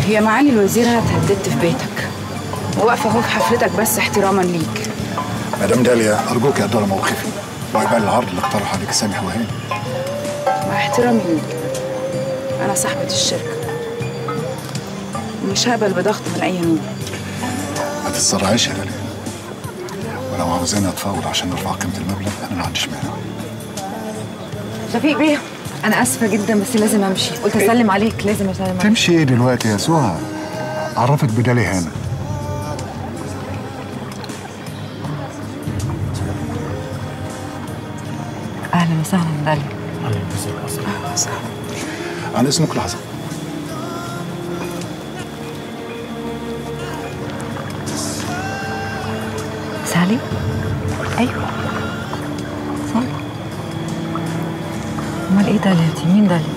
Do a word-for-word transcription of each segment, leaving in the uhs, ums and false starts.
هي معالي الوزير انا اتهددت في بيتك وواقفه اهو في حفلتك بس احتراما ليك. مدام داليا ارجوك اقدر موقفي واقبل العرض اللي اقترح عليك سامح وهاني. مع احترامي ليك انا صاحبه الشركه ومش هقبل بضغط من اي نوع. ما تتسرعيش يا داليا، ولو عاوزاني اتفاوض عشان نرفع قيمه المبلغ انا ما عنديش مانع. شفيق بيه انا اسفه جدا بس لازم امشي، قلت اسلم عليك. لازم اسلم عليك. تمشي ايه دلوقتي يا سهى؟ عرفك بداليا هنا. اهلا وسهلا داليا. اهلا وسهلا. عن اسمك لحظه. سالي؟ ايوه سالي. امال ايه داليا دي؟ مين داليا؟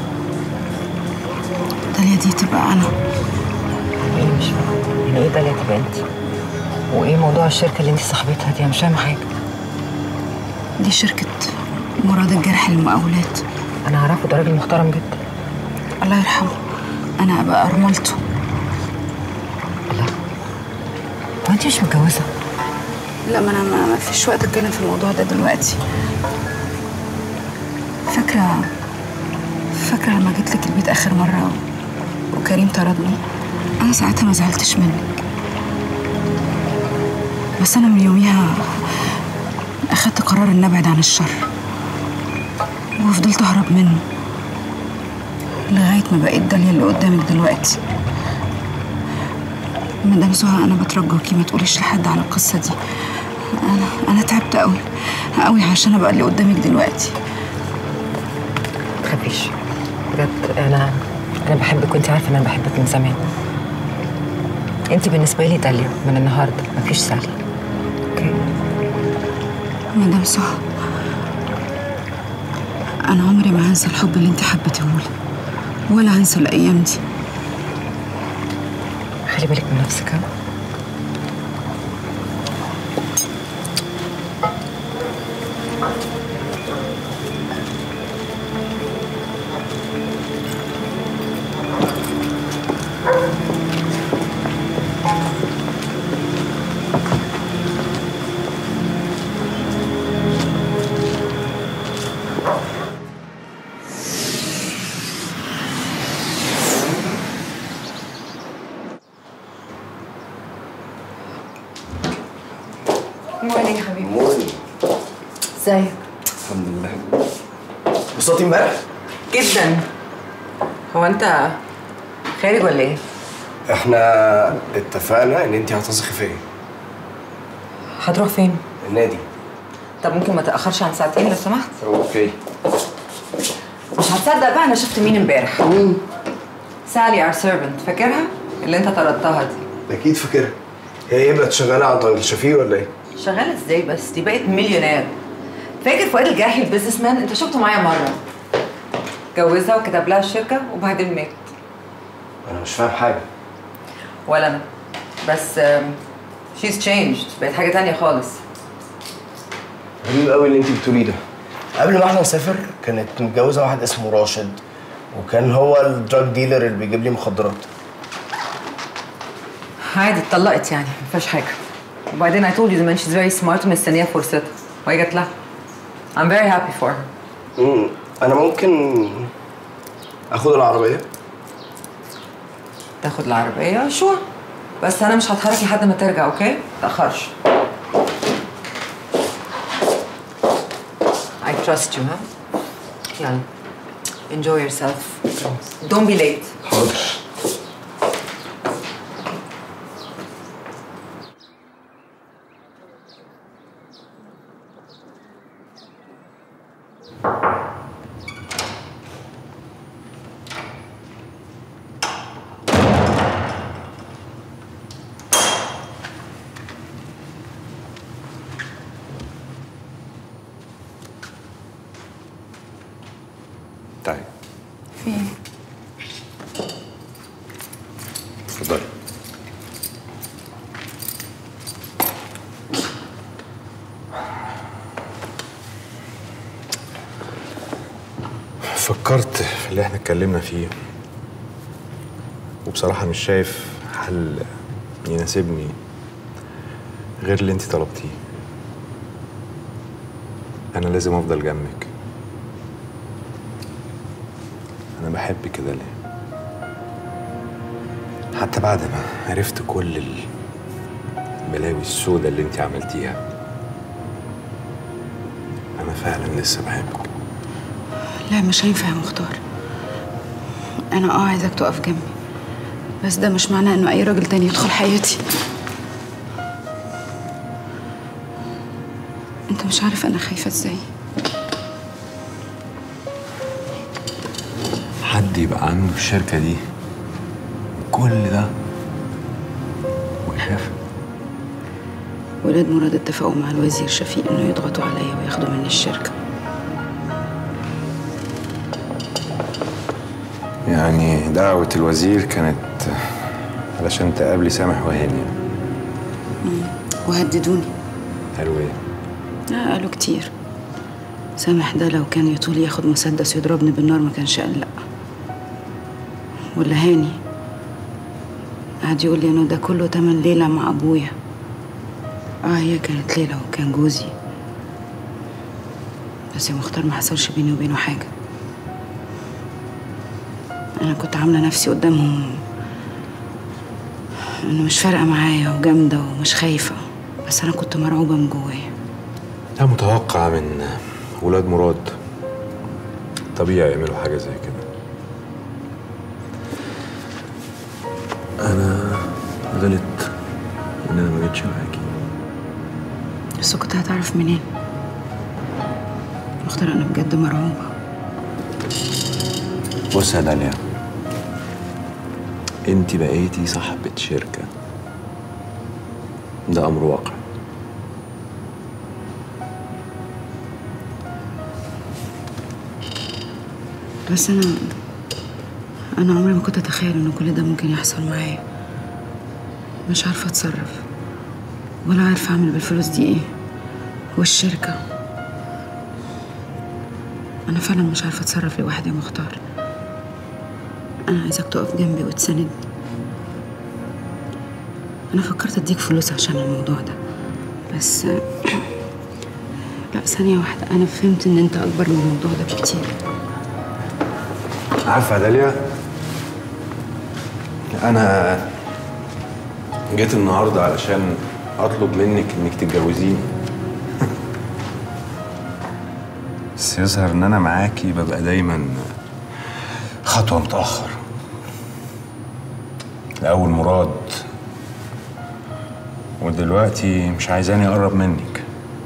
داليا دي تبقى انا. ايه مش فاهمه يعني ايه داليا تبقى انت؟ وايه موضوع الشركه اللي انت صاحبتها دي؟ انا مش فاهمه حاجه. دي شركه مراد الجرح للمقاولات. انا اعرفه، ده راجل محترم جدا. الله يرحمه، انا ابقى ارملته. لا هو انت مش متجوزه؟ لا ما انا ما فيش وقت اتكلم في الموضوع ده دلوقتي. فاكره فاكره لما جيت لك البيت اخر مره وكريم طردني؟ انا ساعتها ما زعلتش منك، بس انا من يوميها اخدت قرار اني ابعد عن الشر وفضلت اهرب منه لغايه ما بقيت داليا اللي قدامك دلوقتي. مدام سهى انا بترجوكي ما تقوليش لحد على القصه دي. انا انا تعبت قوي قوي عشان ابقى اللي قدامك دلوقتي. ما تخافيش بجد، انا انا بحبك وانت عارفه ان انا بحبك من زمان. انت بالنسبه لي داليا من النهارده، مفيش سالي. اوكي مدام سهى انا عمري ما هنسى الحب اللي انت حبيتهولي ولا هنسى الايام دي. خلي بالك من نفسك. ها مورنينج يا حبيبي. مورنينج. ازيك؟ الحمد لله. بصوتي امبارح؟ جدا. هو انت خارج ولا ايه؟ احنا اتفقنا ان انت هتثقي فيا. هتروح فين؟ النادي. طب ممكن ما تاخرش عن ساعتين لو سمحت؟ اوكي. مش هتصدق بقى انا شفت مين امبارح. مين؟ سالي ار سيرفنت، فاكرها؟ اللي انت طردتها دي. اكيد فاكرها. هي ايه بقت شغاله عند راجل شفيق ولا ايه؟ شغاله ازاي بس؟ دي بقت مليونير. فاكر فؤاد الجرحي البيزنس مان؟ انت شفته معايا مره. جوزها وكتب لها الشركه وبعدين مات. انا مش فاهم حاجه. ولا انا. بس شيز تشينجد، بقت حاجه تانية خالص. غريب قوي اللي انت بتقوليه ده. قبل ما احنا نسافر كانت متجوزه واحد اسمه راشد، وكان هو الدراج ديلر اللي بيجيب لي مخدرات. عادي اتطلقت يعني، ما فيهاش حاجه. وبعدين I told you زمان she's very smart ومستنيه فرصتها وهي جت لها. I'm very happy for her. امم انا ممكن اخد العربيه؟ تاخد العربيه؟ شو؟ بس انا مش هتحرك لحد ما ترجع، اوكي؟ ما تاخرش. I trust you، ها؟ يلا enjoy yourself. Don't be late. حاضر. طيب في ايه؟ اتفضلي. فكرت في اللي احنا اتكلمنا فيه وبصراحة مش شايف حل يناسبني غير اللي انت طلبتيه. أنا لازم أفضل جنبك. أنا بحبك كده ليه؟ حتى بعد ما عرفت كل البلاوي السودة اللي انت عملتيها، أنا فعلا لسه بحبك. لا مش هينفع يا مختار. أنا اه عايزك تقف جنبي، بس ده مش معناه إنه أي راجل تاني يدخل حياتي. أنت مش عارف أنا خايفة إزاي. حد يبقى عنده الشركة دي كل ده ويخاف؟ ولاد مراد اتفقوا مع الوزير شفيق إنه يضغطوا عليا وياخدوا مني الشركة. يعني دعوة الوزير كانت علشان تقابلي سامح وهاني؟ وهددوني. قالوا ايه؟ لا قالوا كتير. سامح ده لو كان يطول ياخد مسدس يضربني بالنار ما كانش قال لأ. ولا هاني قعد يقول لي إنه ده كله تمن ليلة مع أبويا. اه هي كانت ليلة وكان جوزي، بس يا مختار ما حصلش بيني وبينه حاجة. أنا كنت عاملة نفسي قدامهم إنه مش فارقة معايا وجامدة ومش خايفة، بس أنا كنت مرعوبة من جوايا. ده متوقع من ولاد مراد، طبيعي يعملوا حاجة زي كده. أنا غلط إن أنا ما جيتش معاكي. بس كنت هتعرف منين؟ مختار أنا بجد مرعوبة. بص يا داليا، انت بقيتي صاحبة شركة، ده أمر واقع. بس أنا أنا عمري ما كنت أتخيل إن كل ده ممكن يحصل معايا. مش عارفة أتصرف ولا عارفة أعمل بالفلوس دي إيه، والشركة أنا فعلا مش عارفة أتصرف لوحدي يا مختار. أنا عايزك تقف جنبي وتساندني. أنا فكرت أديك فلوس عشان الموضوع ده، بس لا ثانية واحدة، أنا فهمت إن أنت أكبر من الموضوع ده بكتير. عارفة يا داليا، أنا جيت النهاردة علشان أطلب منك إنك تتجوزيني. بس يظهر إن أنا معاكي ببقى دايما خطوة متأخر. الأول مراد، ودلوقتي مش عايزاني أقرب منك.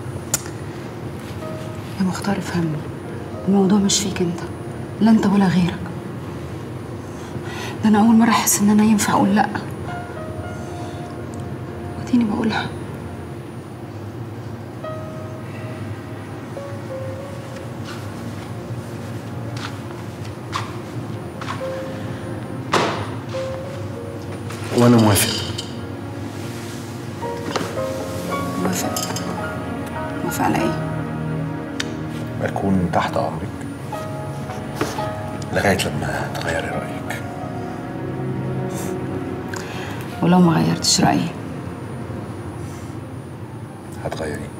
يا مختار افهمني، الموضوع مش فيك أنت، لا أنت ولا غيرك. ده أنا أول مرة أحس إن أنا ينفع أقول لأ، وديني بقولها. وأنا موافق. موافق؟ موافق على إيه؟ أكون تحت أمرك لغاية لما تغيري رأيك. ولو ما غيرتش رأيي هتغيري؟